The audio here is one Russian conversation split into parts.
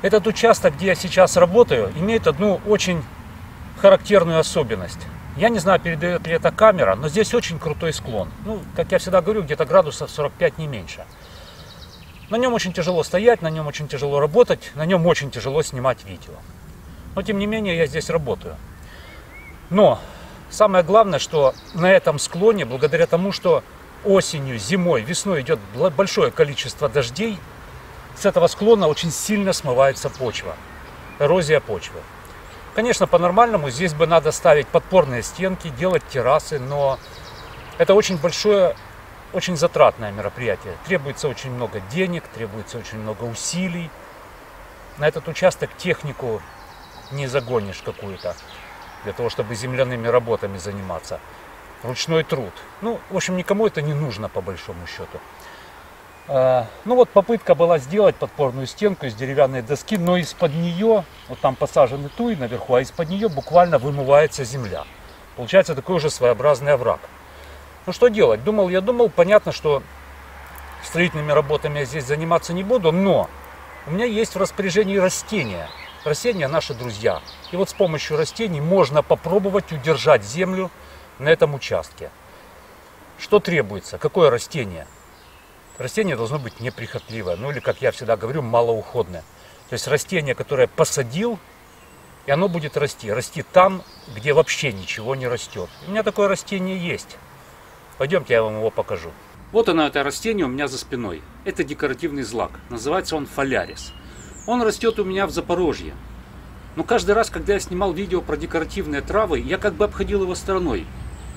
Этот участок, где я сейчас работаю, имеет одну очень характерную особенность. Я не знаю, передает ли это камера, но здесь очень крутой склон. Ну, как я всегда говорю, где-то градусов 45, не меньше. На нем очень тяжело стоять, на нем очень тяжело работать, на нем очень тяжело снимать видео. Но тем не менее я здесь работаю. Но самое главное, что на этом склоне, благодаря тому, что осенью, зимой, весной идет большое количество дождей, с этого склона очень сильно смывается почва, эрозия почвы. Конечно, по-нормальному здесь бы надо ставить подпорные стенки, делать террасы, но это очень большое, очень затратное мероприятие. Требуется очень много денег, требуется очень много усилий. На этот участок технику не загонишь какую-то, для того, чтобы земляными работами заниматься. Ручной труд. Ну, в общем, никому это не нужно, по большому счету. Ну вот попытка была сделать подпорную стенку из деревянной доски, но из-под нее, вот там посажены туи наверху, а из-под нее буквально вымывается земля. Получается такой уже своеобразный овраг. Ну что делать? Я думал, понятно, что строительными работами я здесь заниматься не буду, но у меня есть в распоряжении растения. Растения наши друзья. И вот с помощью растений можно попробовать удержать землю на этом участке. Что требуется? Какое растение? Растение должно быть неприхотливое, ну или, как я всегда говорю, малоуходное. То есть растение, которое посадил, и оно будет расти. Расти там, где вообще ничего не растет. У меня такое растение есть. Пойдемте, я вам его покажу. Вот оно, это растение у меня за спиной. Это декоративный злак. Называется он фолярис. Он растет у меня в Запорожье. Но каждый раз, когда я снимал видео про декоративные травы, я как бы обходил его стороной.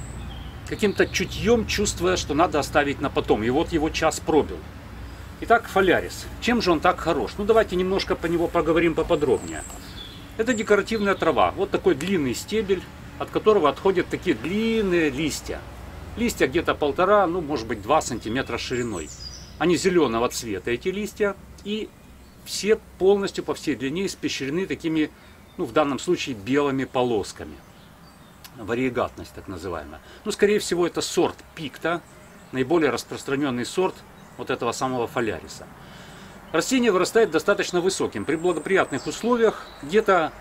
Каким-то чутьем чувствуя, что надо оставить на потом. И вот его час пробил. Итак, фолярис. Чем же он так хорош? Ну давайте немножко по него поговорим поподробнее. Это декоративная трава. Вот такой длинный стебель, от которого отходят такие длинные листья. Листья где-то 1,5, ну может быть 2 сантиметра шириной. Они зеленого цвета, эти листья. И все полностью по всей длине испещрены такими, ну в данном случае, белыми полосками. Вариегатность так называемая. Ну, скорее всего, это сорт пикта, наиболее распространенный сорт вот этого самого фоляриса. Растение вырастает достаточно высоким. При благоприятных условиях где-то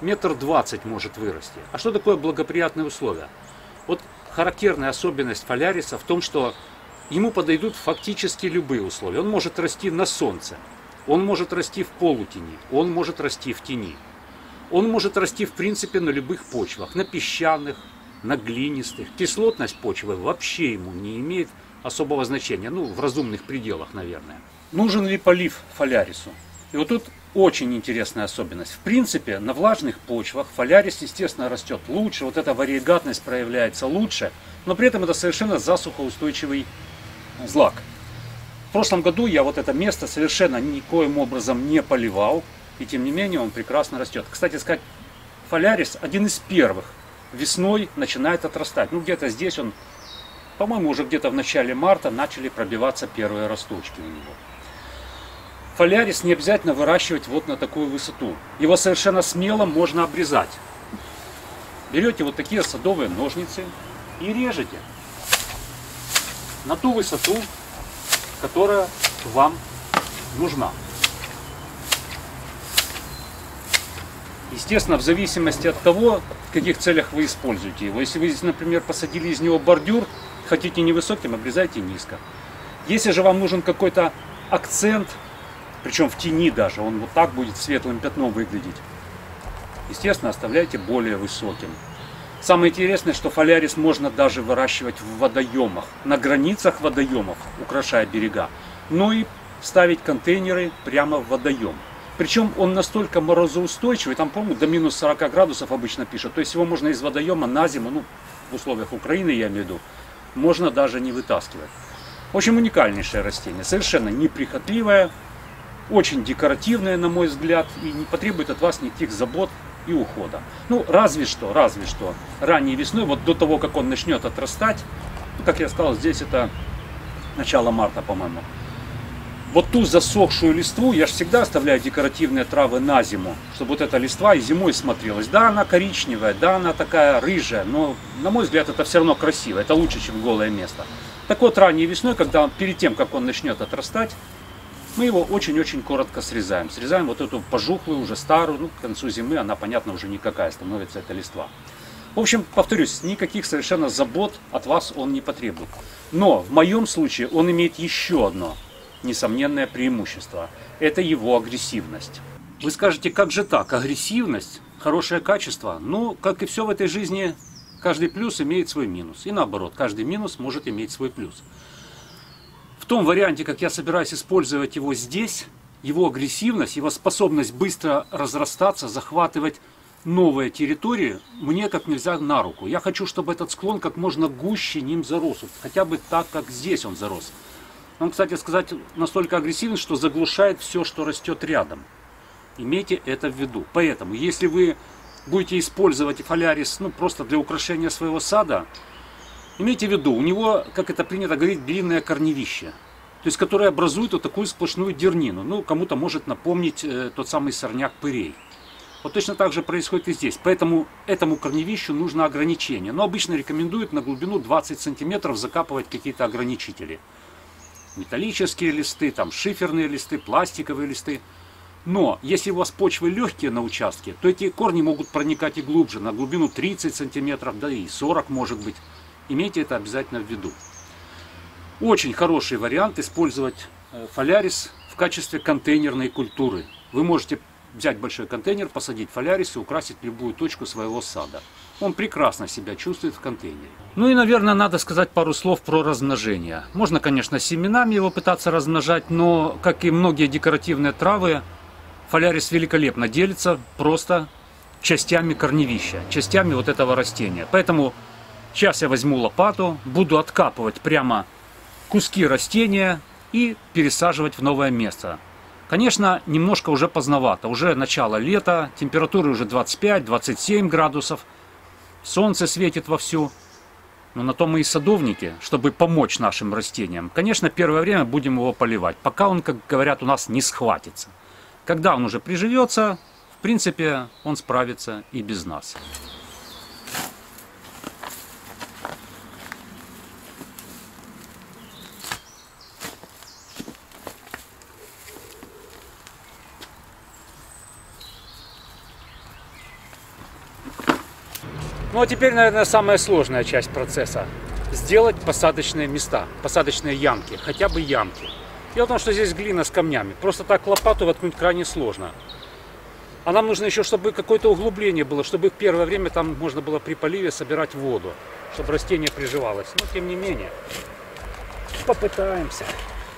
1,20 м может вырасти. А что такое благоприятные условия? Вот характерная особенность фоляриса в том, что ему подойдут фактически любые условия. Он может расти на солнце, он может расти в полутени, он может расти в тени. Он может расти, в принципе, на любых почвах, на песчаных, на глинистых. Кислотность почвы вообще ему не имеет особого значения, ну, в разумных пределах, наверное. Нужен ли полив фолярису? И вот тут очень интересная особенность. В принципе, на влажных почвах фолярис, естественно, растет лучше, вот эта вариегатность проявляется лучше, но при этом это совершенно засухоустойчивый злак. В прошлом году я вот это место совершенно никоим образом не поливал. И тем не менее он прекрасно растет. Кстати сказать, фолярис один из первых весной начинает отрастать. Ну где-то здесь он, по-моему, уже где-то в начале марта начали пробиваться первые росточки у него. Фолярис не обязательно выращивать вот на такую высоту. Его совершенно смело можно обрезать. Берете вот такие садовые ножницы и режете на ту высоту, которая вам нужна. Естественно, в зависимости от того, в каких целях вы используете его. Если вы, например, посадили из него бордюр, хотите невысоким, обрезайте низко. Если же вам нужен какой-то акцент, причем в тени даже, он вот так будет светлым пятном выглядеть, естественно, оставляйте более высоким. Самое интересное, что фолярис можно даже выращивать в водоемах, на границах водоемов, украшая берега, но и ставить контейнеры прямо в водоем. Причем он настолько морозоустойчивый, там, по-моему, до минус 40 градусов обычно пишут. То есть его можно из водоема на зиму, ну, в условиях Украины я имею в виду, можно даже не вытаскивать. В общем, уникальнейшее растение, совершенно неприхотливое, очень декоративное, на мой взгляд, и не потребует от вас никаких забот и ухода. Ну, разве что, ранней весной, вот до того, как он начнет отрастать, ну, как я сказал, здесь это начало марта, по-моему. Вот ту засохшую листву, я же всегда оставляю декоративные травы на зиму, чтобы вот эта листва и зимой смотрелась. Да, она коричневая, да, она такая рыжая, но, на мой взгляд, это все равно красиво, это лучше, чем голое место. Так вот, ранней весной, когда перед тем, как он начнет отрастать, Мы его очень-очень коротко срезаем. Срезаем вот эту пожухлую, уже старую, ну, к концу зимы она, понятно, уже никакая становится, эта листва. В общем, повторюсь, никаких совершенно забот от вас он не потребует. Но в моем случае он имеет еще одно несомненное преимущество. Это его агрессивность. Вы скажете, как же так? Агрессивность, хорошее качество. Ну, как и все в этой жизни, каждый плюс имеет свой минус. И наоборот, каждый минус может иметь свой плюс. В том варианте, как я собираюсь использовать его здесь, его агрессивность, его способность быстро разрастаться, захватывать новые территории, мне как нельзя на руку. Я хочу, чтобы этот склон как можно гуще ним зарос. Хотя бы так, как здесь он зарос. Он, кстати сказать, настолько агрессивен, что заглушает все, что растет рядом. Имейте это в виду. Поэтому, если вы будете использовать фолярис, ну, просто для украшения своего сада, имейте в виду, у него, как это принято говорить, длинное корневище, то есть, которое образует вот такую сплошную дернину. Ну, кому-то может напомнить тот самый сорняк пырей. Вот точно так же происходит и здесь. Поэтому этому корневищу нужно ограничение. Но обычно рекомендуют на глубину 20 сантиметров закапывать какие-то ограничители. Металлические листы, там шиферные листы, пластиковые листы. Но если у вас почвы легкие на участке, то эти корни могут проникать и глубже, на глубину 30 сантиметров, да и 40 может быть. Имейте это обязательно в виду. Очень хороший вариант использовать фолярис в качестве контейнерной культуры. Вы можете взять большой контейнер, посадить фолярис и украсить любую точку своего сада. Он прекрасно себя чувствует в контейнере. Ну и, наверное, надо сказать пару слов про размножение. Можно, конечно, семенами его пытаться размножать, но, как и многие декоративные травы, фолярис великолепно делится просто частями корневища, частями вот этого растения. Поэтому сейчас я возьму лопату, буду откапывать прямо куски растения и пересаживать в новое место. Конечно, немножко уже поздновато, уже начало лета, температуры уже 25-27 градусов, солнце светит вовсю. Но на то мы и садовники, чтобы помочь нашим растениям. Конечно, первое время будем его поливать, пока он, как говорят, у нас не схватится. Когда он уже приживется, в принципе, он справится и без нас. Ну а теперь, наверное, самая сложная часть процесса. Сделать посадочные места, посадочные ямки, хотя бы ямки. Дело в том, что здесь глина с камнями. Просто так лопату воткнуть крайне сложно. А нам нужно еще, чтобы какое-то углубление было, чтобы в первое время там можно было при поливе собирать воду, чтобы растение приживалось. Но тем не менее, попытаемся.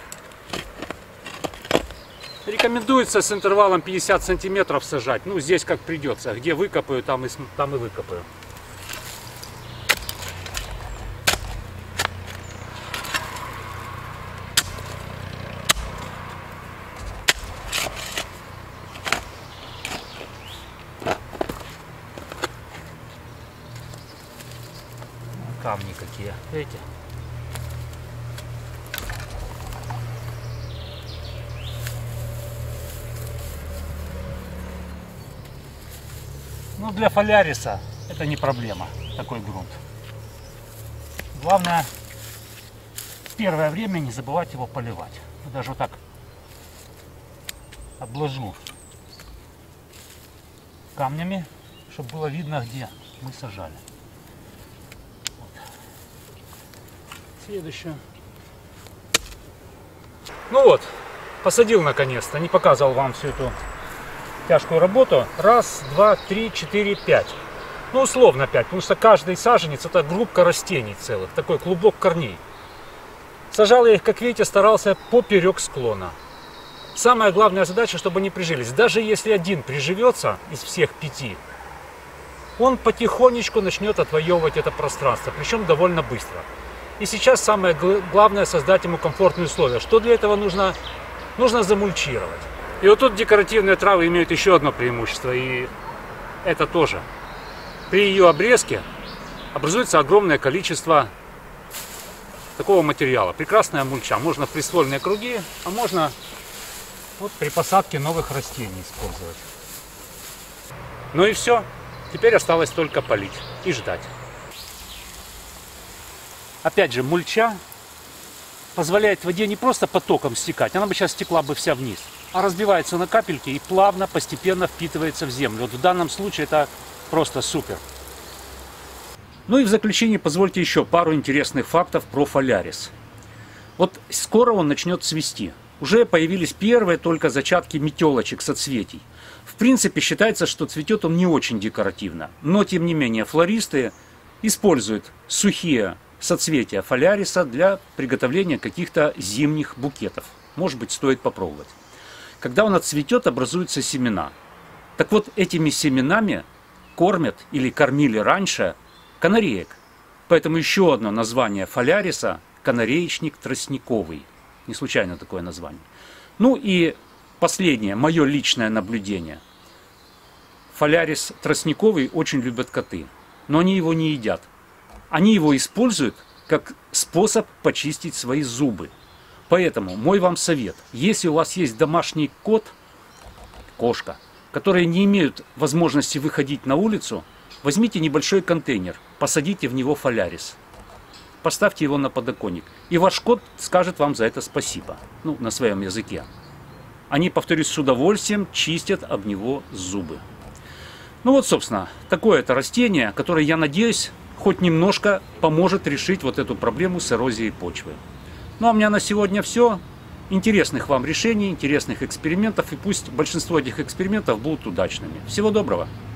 Рекомендуется с интервалом 50 сантиметров сажать. Ну, здесь как придется. Где выкопаю, там и выкопаю. Камни какие, видите? Ну, для фоляриса это не проблема, такой грунт. Главное, в первое время не забывать его поливать. Даже вот так обложу камнями, чтобы было видно, где мы сажали. Следующую. Ну вот, посадил наконец-то. Не показывал вам всю эту тяжкую работу. Раз, два, три, четыре, пять. Ну, условно 5, потому что каждый саженец это группка растений целых, такой клубок корней. Сажал я их, как видите, старался поперек склона. Самая главная задача, чтобы они прижились. Даже если один приживется из всех 5, он потихонечку начнет отвоевывать это пространство, причем довольно быстро. И сейчас самое главное создать ему комфортные условия. Что для этого нужно? Нужно замульчировать. И вот тут декоративные травы имеют еще одно преимущество, и это тоже. При ее обрезке образуется огромное количество такого материала. Прекрасная мульча. Можно в приствольные круги, а можно вот при посадке новых растений использовать. Ну и все. Теперь осталось только полить и ждать. Опять же, мульча позволяет воде не просто потоком стекать, она бы сейчас стекла бы вся вниз, а разбивается на капельки и плавно, постепенно впитывается в землю. Вот в данном случае это просто супер. Ну и в заключение позвольте еще пару интересных фактов про фолярис. Вот скоро он начнет цвести. Уже появились первые только зачатки метелочек, соцветий. В принципе, считается, что цветет он не очень декоративно. Но, тем не менее, флористы используют сухие соцветия фоляриса для приготовления каких-то зимних букетов. Может быть, стоит попробовать. Когда он отцветет, образуются семена. Так вот, этими семенами кормят или кормили раньше канареек. Поэтому еще одно название фоляриса – канареечник тростниковый. Не случайно такое название. Ну и последнее, мое личное наблюдение. Фолярис тростниковый очень любят коты, но они его не едят. Они его используют как способ почистить свои зубы. Поэтому мой вам совет, если у вас есть домашний кот, кошка, которые не имеют возможности выходить на улицу, возьмите небольшой контейнер, посадите в него фолярис. Поставьте его на подоконник. И ваш кот скажет вам за это спасибо. Ну, на своем языке. Они, повторюсь, с удовольствием чистят об него зубы. Ну вот, собственно, такое это растение, которое, я надеюсь, хоть немножко поможет решить вот эту проблему с эрозией почвы. Ну а у меня на сегодня все. Интересных вам решений, интересных экспериментов. И пусть большинство этих экспериментов будут удачными. Всего доброго!